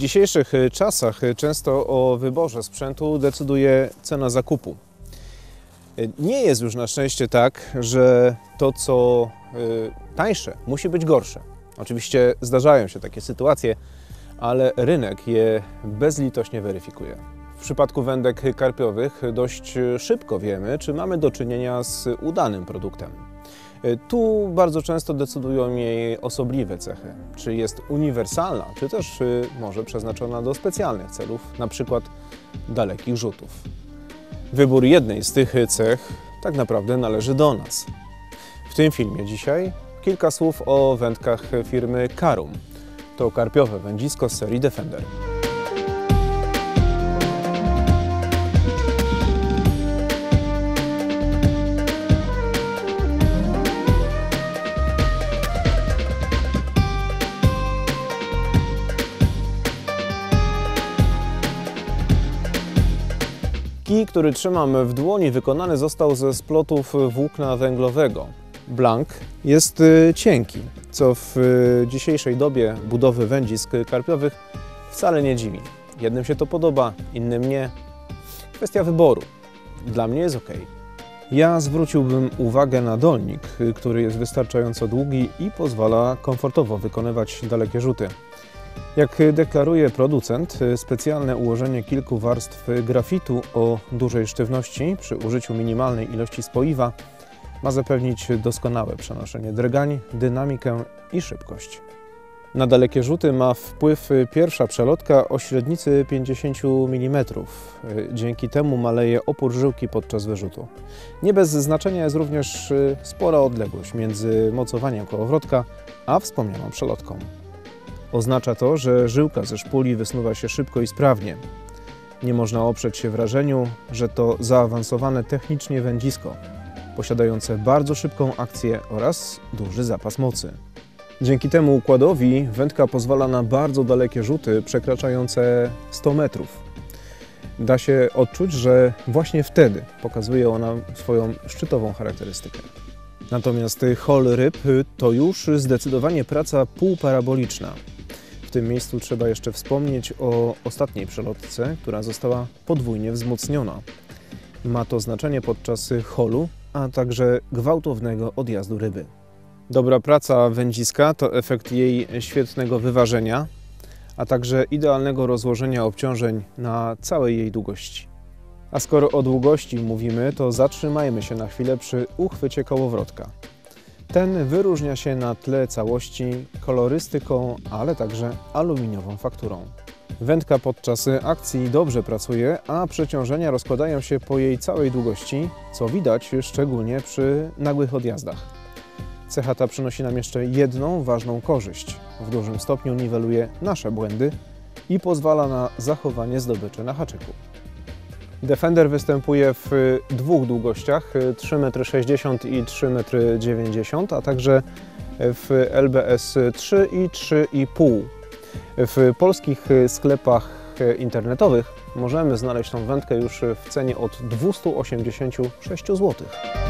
dzisiejszych czasach często o wyborze sprzętu decyduje cena zakupu. Nie jest już na szczęście tak, że to, co tańsze, musi być gorsze. Oczywiście zdarzają się takie sytuacje, ale rynek je bezlitośnie weryfikuje. W przypadku wędek karpiowych dość szybko wiemy, czy mamy do czynienia z udanym produktem. Tu bardzo często decydują jej osobliwe cechy, czy jest uniwersalna, czy też może przeznaczona do specjalnych celów, na przykład dalekich rzutów. Wybór jednej z tych cech tak naprawdę należy do nas. W tym filmie dzisiaj kilka słów o wędkach firmy Carum. To karpiowe wędzisko z serii Defender. Kij, który trzymam w dłoni, wykonany został ze splotów włókna węglowego. Blank jest cienki, co w dzisiejszej dobie budowy wędzisk karpiowych wcale nie dziwi. Jednym się to podoba, innym nie. Kwestia wyboru. Dla mnie jest ok. Ja zwróciłbym uwagę na dolnik, który jest wystarczająco długi i pozwala komfortowo wykonywać dalekie rzuty. Jak deklaruje producent, specjalne ułożenie kilku warstw grafitu o dużej sztywności przy użyciu minimalnej ilości spoiwa ma zapewnić doskonałe przenoszenie drgań, dynamikę i szybkość. Na dalekie rzuty ma wpływ pierwsza przelotka o średnicy 50 mm. Dzięki temu maleje opór żyłki podczas wyrzutu. Nie bez znaczenia jest również spora odległość między mocowaniem kołowrotka a wspomnianą przelotką. Oznacza to, że żyłka ze szpuli wysnuwa się szybko i sprawnie. Nie można oprzeć się wrażeniu, że to zaawansowane technicznie wędzisko, posiadające bardzo szybką akcję oraz duży zapas mocy. Dzięki temu układowi wędka pozwala na bardzo dalekie rzuty przekraczające 100 metrów. Da się odczuć, że właśnie wtedy pokazuje ona swoją szczytową charakterystykę. Natomiast hol ryb to już zdecydowanie praca półparaboliczna. W tym miejscu trzeba jeszcze wspomnieć o ostatniej przelotce, która została podwójnie wzmocniona. Ma to znaczenie podczas holu, a także gwałtownego odjazdu ryby. Dobra praca wędziska to efekt jej świetnego wyważenia, a także idealnego rozłożenia obciążeń na całej jej długości. A skoro o długości mówimy, to zatrzymajmy się na chwilę przy uchwycie kołowrotka. Ten wyróżnia się na tle całości kolorystyką, ale także aluminiową fakturą. Wędka podczas akcji dobrze pracuje, a przeciążenia rozkładają się po jej całej długości, co widać szczególnie przy nagłych odjazdach. Cecha ta przynosi nam jeszcze jedną ważną korzyść. W dużym stopniu niweluje nasze błędy i pozwala na zachowanie zdobyczy na haczyku. Defender występuje w dwóch długościach 3,60 m i 3,90 m, a także w LBS 3 i 3,5 m. W polskich sklepach internetowych możemy znaleźć tą wędkę już w cenie od 286 zł.